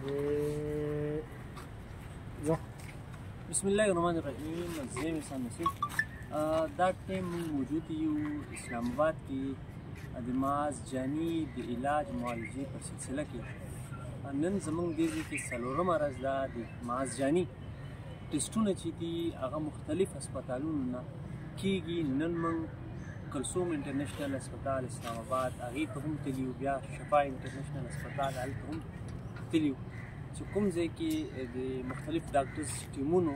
बिस्मिल्लाहिर्रहमानिर्रहीम। دا ټیم موجود یو اسلام آباد کې د ماز جاني د علاج معالجې په سلسله کې نن زموږ دې ځای کې څلورمه ورځ ده د ماز جاني ټسټونه چې دي هغه مختلف هسپتالونو نه کېږي. نن موږ کلثوم انټرنیشنل هسپتال اسلام آباد هغې ته هم تللي یو، بیا شفا انټرنیشنل هسپتال هلته هم تللي یو چې کوم ځای کې د مختلف ډاکټرز ټیمونو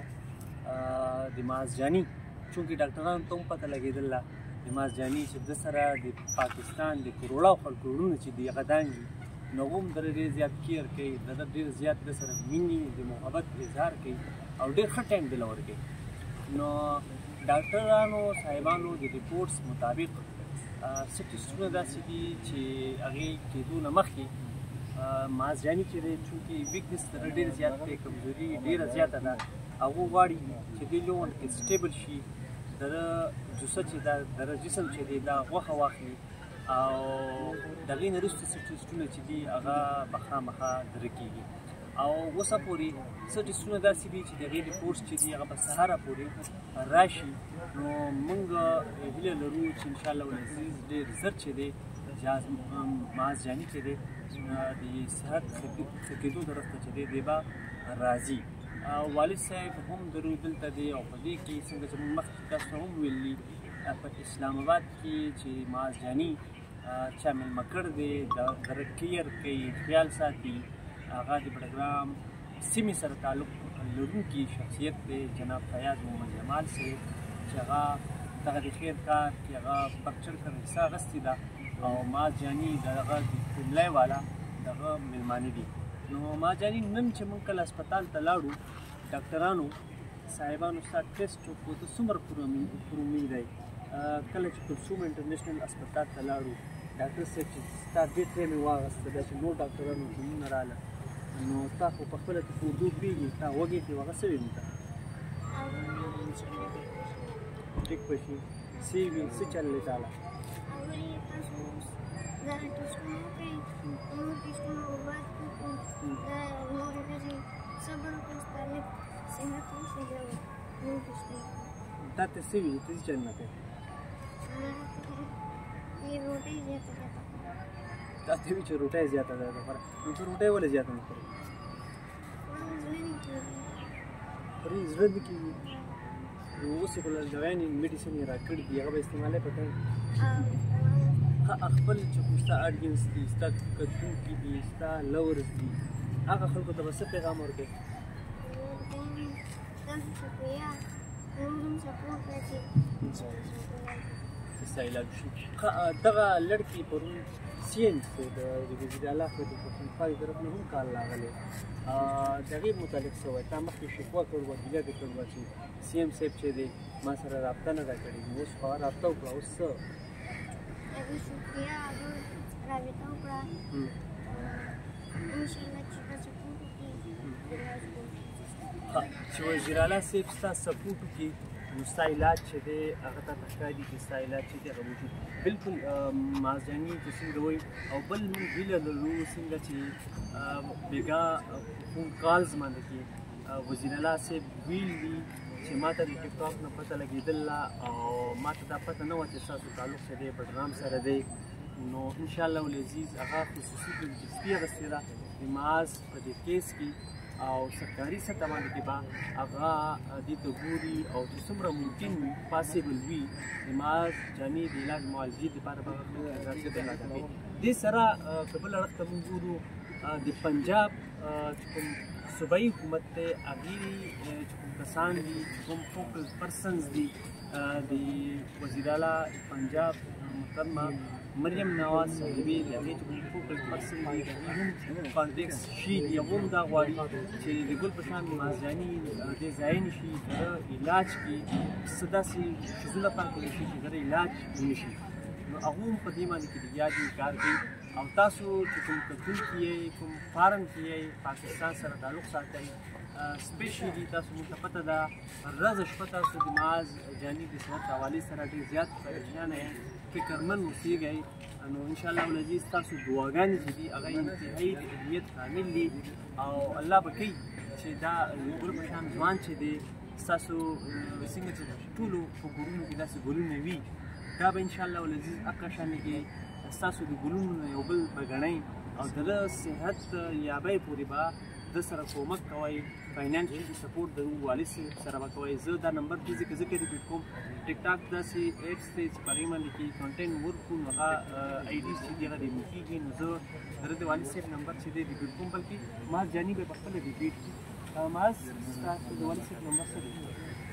د ماز جاني چونکې ډاکټرانو ته هم پته لګېدله د ماز جاني چې د سره د پاکستان د کروڑو خلکو وروڼه چې دي هغه دانګي نو هم د ډېر زیات کیر کوي، د ډېر زیات د سره مینې د محبت اظهار کوي او ډېر ښه ټایم دله ورکوي. نو ډاکټرانو صاحبانو د ریپورټس مطابق څه ټسټونه داسې دي چې هغې کېدو نه مخکې ماز جاني چې دی چونکې ویکنس د ډېر زیات دی، کمزوري ډېره زیاته ده، هغه غواړي چې دې لون کې سټیبل شي، د جسد چې ده د جسم چې دی دا غوښه واخلي او د هغې نه وروسته څه ټسټونه چې دي هغه به خامخا دره کېږي. او اوسه پورې څه ټسټونه داسې دي چې د هغې ریپورټس چې دي هغه به سهاره پورې راشي. نو موږ هیله لرو چې انشاءالله العزیز ډېر ژر چې دی ماز جاني چې دی د صحت ښه کېدو طرف ته چې دی دی به راځي. والد صاحب هم درو دلته دی او په دې کې څنګه چې موږ مخکې تاسو ته هم ویلي په اسلام آباد کې چې ماز جاني چا میلمه کړ دی د هغه کیر کوي، خیال ساتي، هغه د بډګرام سیمې سره تعلق لرونکي شخصیت دی جناب فیاض محمد جمال صاحب چې هغه دغه د خیر کار کې هغه بکچر کړ حصه اخیستې ده او ماز جاني د هغه د قبلې والا دغه میلمانه دي. نو ماز جاني نن چې موږ کله هسپتال ته لاړو ډاکټرانو صاحبانو ستا ټیسټ وکړو ته څومره پر امید دی. کله چې کلثوم انټرنیشنل هسپتال ته لاړو ډاکټر صاحب چې ستا ډېر ټایم یې واخیسته دا چې نور ډاکټرانو ټیمونه راغله نو تا خو په خپله ته په اردو پوهېږي تا وږې کې هغه څه ویل ته ټیک به شي څه یې ویل څه چل دی تاله تا ته څه ویل ته څه چل نه کوي تا ته ویل چې روټۍ زیاته ده لپاره نو ته روټۍ ولې زیاته نه خورې خورې زړه نه کېږي نو اوس یې خو دوايانې میډیسن یې راکړي دي هغه به استعمالوې په ټایم خپل چې کوم ستا اډینس دي ستا کتونکي دي ستا لورز دي هغه خلکو ته به څه پیغام ورکوې ستا علاج وشي. دغه لړکي پرون سی ایم د وزیر اعلی خو د پښتونخوا د طرف نه هم کال راغلی د هغې متعلق څه وایي تا مخکې شکوه کړې وه ګیله دې کړې وه چې سی ایم صاحب چې دی ما سره رابطه نه ده کړې نو اوس خو رابطه وکړه اوس څه رابطه وکړه انشاءالله چې دا سپورټ وکړي چې وزیر اعلی صاحب ستا سپورټ وکړي نو ستا علاج چې دی هغه ته ښکاري چې ستا علاج چې دی هغه موجود بلکل ماز جاني چې څنګه وایي او بل موږ هیله لرو څنګه چې بېګا فون کالز باندې کې وزیر اعلی صاحب ویل دي چې ما ته د ټیک ټاک نه پته لګېدله او ما ته دا پته نه وه چې ستاسو تعلق چې دی بډرام سره دی نو انشاءالله العزیز هغه خصوصي دلچسپي اخیستې ده د ماز په دې کیس کې او سرکاري سطح باندې کې به هغه دې ته ګوري او چې څومره ممکن وي پاسبل وي د ماز جاني د علاج معالجې دپاره به هغه پیدا کوي. دې سره که بل اړخ ته موږ ګورو د پنجاب چې کوم صوبایي حکومت دی هغې چې کوم کسان دي چې کوم فوکل پرسنز دي د وزیر اعلی پنجاب محترمه مریم نواز صاحبې د هغې چې کوم فوکل پرسن دي هغې هم کانټیکس شي دي هغه هم دا غواړي چې د ګل په شان ماز جاني دې ځای نه شي د علاج کې څه داسې ښځو لپاره کولی شي چې د علاج ونه شي نو هغه هم په دې باندې کې د علاج کار کوي او تاسو چې کوم کتونکي یې کوم فارن کې یې پاکستان سره تعلق ساتئ سپیشلی تاسو موږ ته پته ده ورځ شپه تاسو د ماز جاني د صحت حوالې سره ډېر زیات پریشانه یئ فکرمند اوسېږئ نو ان شاء الله العزیز تاسو دعاګانې چې دي هغه انتهایی د اهمیت کامل دي او الله به کوي چې دا ګل په شان ځوان چې دی ستاسو څنګه چې ټولو په کورونو کې داسې ګلونه وي دا به ان شاء الله العزیز هغه شانې کې ستاسو د ګلونو نه یو بل به ګڼئ او د ده صحت یابۍ پورې به د سره کومک کوئ فاینانشلي سپورټ د والد صاحب سره به کوئ زه دا نمبر دې ځکه ریپیټ کوم ټیک ټاک داسې ایپس دی چې په هغې باندې کې کنټینټ ورکړو نو هغه آی ډیز چې دي هغه ریموو کېږي نو زه د والد صاحب نمبر چې دی ریپیټ کوم بلکې معاذ جاني به پخپله ریپیټ کړي معاذ ستاسو د والد صاحب نمبر څه دی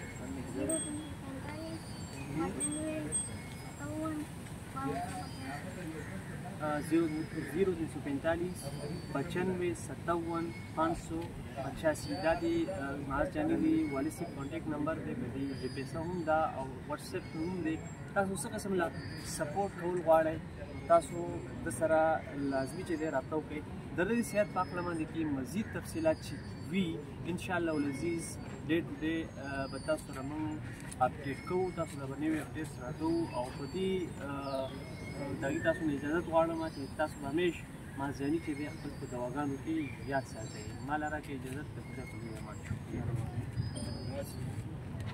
0:45 95 57 585 دا د معاذ جاني د والد صاحب کانټیکټ نمبر دی په دې پیسه هم دا او واتساپ هم دی تاسو څه قسم لا سپورټ کول غواړئ تاسو د سره لازمي چې دی رابطه وکړئ د دې صحت په اړه باندې کې مزید تفصیلات چې وي ان شاء الله العزیز ډے ټو ډے به تاسو سره موږ اپډیټ کوو تاسو ته به نوي اپډیټس راکوو او په دې دغې تاسو نه اجازت غواړم چې تاسو به همیش معاذ جاني چې دی خپل په دواګانو کې یاد ساتئ ما لره کې اجازت د خدای په نوم